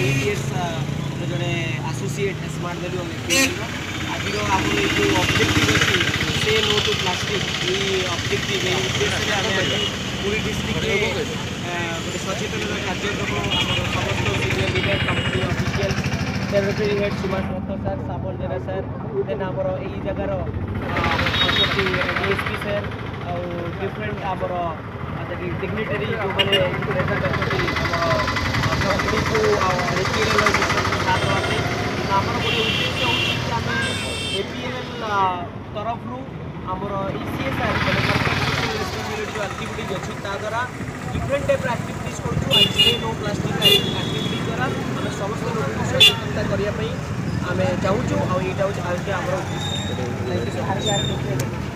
8 years जड़े associate smart value आज आम जो ऑब्जेक्टिव अच्छी से नो टू प्लास्टिक ये ऑब्जेक्टिव उद्देश्य आम पूरी डिस्ट्रिक्ट गोटे सचेतन कार्यक्रम आम समस्त senior leader company official territory head Subhash Datta sir Samal Jena sir then आमर यही जगार डीएसपी सर आउ डिफरेंट आमर डिग्निटरी जो मैंने प्रेजेंट अच्छा कंपनी को एपीएल साथ आमर गोटे उद्देश्य हो आम एपीएल तरफ आमर ईसीएसआर जो एक्टिविटीज अच्छी द्वारा डिफरेंट टाइप एक्टिविटीज कर नो प्लास्टिक एक्टिविटी द्वारा आम समस्त लोक सचेतनता करने आम चाहूँ आईटा हूँ आम उद्देश्य।